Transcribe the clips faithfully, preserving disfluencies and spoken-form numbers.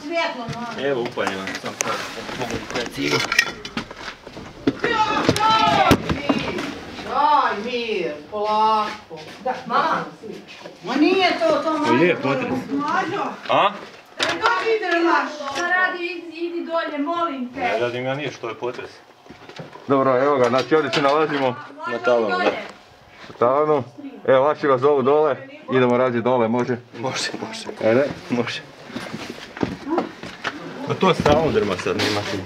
svjetlo, no. Evo upaljeno, sam sad mogu da cigu. Daj mir, polako. Da, mama. Ma nije to, to mama. Je, potres. Mlađo. A? Kako ide naš? Šta radi, idi dolje, molim te. Ne radim ja nije što je potres. Dobro, evo ga, znači ovdje se nalazimo Na talonu, da. na talonu. Evo, vaši vas zovu dole, idemo raditi dole, može? Može, može. Ajde. Može. Pa to stalno drma sad, nema ti.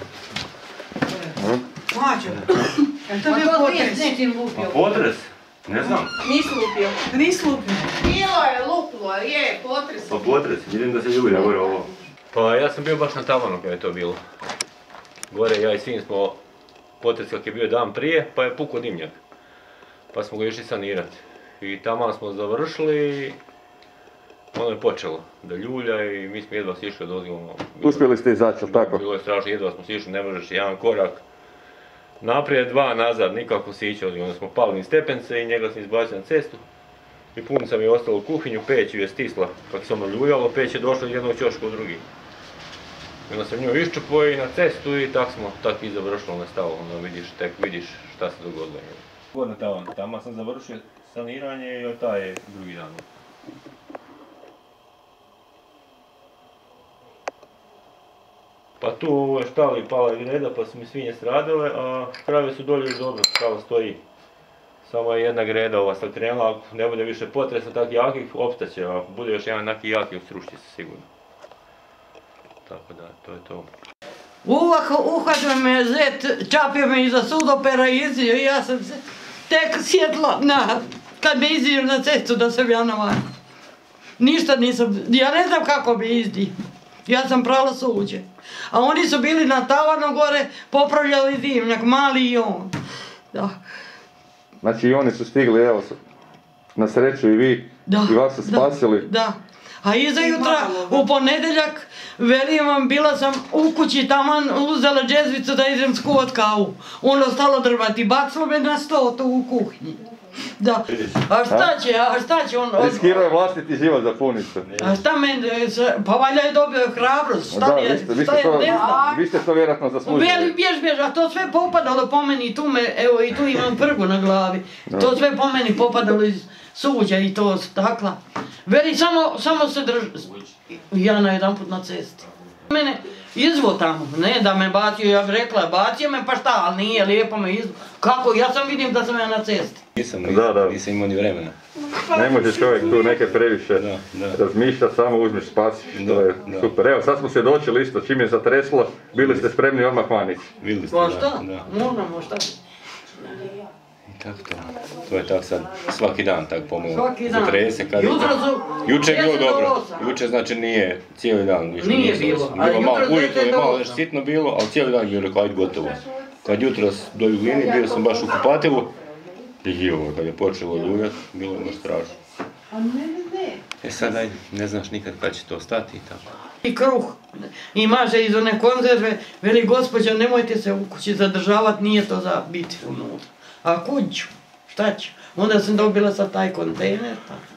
Mlađo. Jel to bio potres? A potres? Ne znam. Nisi lupio. Nisi lupio. Bilo je, lupilo je, je, potres. Pa potres, vidim da se ljulja gore ovo. Pa ja sam bio baš na talonu kada je to bilo. Gore ja i sin smo, potres kak je bio dan prije, pa je pukao dimnjak. Pa smo ga išli sanirati. I tamo smo završili, ono je počelo da ljulja i mi smo jedva sišli od ozgledno. Uspjeli ste izaći, tako? Bilo je strašno, jedva smo sišli, ne možeš jedan korak. Naprijed, dva nazad, nikako sići, onda smo pali niz stepence i njega sam izbacio na cestu. I punica mi je ostala u kuhinju, peć ju je stisla, kako se ono ljuljalo, peć je došla iz jednog ćoška u drugi. I onda sam nju iščupo i na cestu i tak smo, tak i završilo na stavu, onda vidiš, tek vidiš šta se dogodilo. Godina tamo, tamo sam završio saniranje i taj je drugi dan. Pa tu u štali pala je greda pa su mi svinje stradale, a krave su dolje još dobro, štala stoji. Samo je jedna greda ova sad krenula, ako ne bude više potresa tak jakih, opstaće, a ako bude još jedan neki jaki, srušće se sigurno. Tako da, to je to. Uhvatio me zet, čapio me iza sudopera i izio i ja sam se tek sjetla na, kad me izio na cestu da sam ja na van. Ništa nisam, ja ne znam kako bi izdi. Ja sam prala suđe. A oni su bili na tavanu gore, popravljali dimnjak, mali i on. Da. Znači i oni su stigli, evo, na sreću i vi, Da, i vas su spasili. Da, da. A iza jutra, u ponedjeljak, velim vam, bila sam u kući taman, uzela džezvicu da idem skuvat kavu. Ono stalo drvati, bacilo me na sto tu u kuhinji. Da. A šta će, a šta će on... Riskirao je vlastiti život za punicu. A šta meni, pa valjda je dobio hrabrost, šta je, šta je, ne znam. Vi ste to vjerojatno zaslužili. Veli, bjež, bjež, a to sve popadalo po meni, tu me, evo i tu imam prgu na glavi. To sve po meni popadalo iz suđa i to stakla. Veli, samo, samo se drži, ja na jedan put na cesti. Mene izvo tamo, ne da me bacio, ja bih rekla, bacio me pa šta, ali nije, lijepo me izvo. Kako, ja sam vidim da sam ja na cesti. Nisam, Da, da. nisam imao ni vremena. Ne može čovjek tu neke previše Da, da. razmišljati, samo uzmeš spasiš, to Da, je da. super. Evo, sad smo svjedočili isto, čim je zatreslo, bili ste spremni odmah vaniti. Vidjeli ste, Pa da, šta, da. moramo šta. I tako to. To je tako sad, svaki dan tako pomalo Svaki dan. zatrese. Kad je Jutro tako. su Juče je bilo deset do dobro, osam. juče znači nije cijeli dan. Više Nije bilo, a bilo malo, jutro ujutro je deset do malo osam. nešto sitno bilo, ali cijeli dan je bilo ajde gotovo. Kad jutro do Juglini, bio sam baš u kupatilu, i ovo, kad je počelo ljuljati, bilo je baš strašno. E sad ajde, ne znaš nikad kad će to stati i tako. I kruh, i maže iz one konzerve, veli gospođa nemojte se u kući zadržavati, nije to za biti unutra. A kud ću, šta ću? Onda sam dobila sad taj kontejner, tako.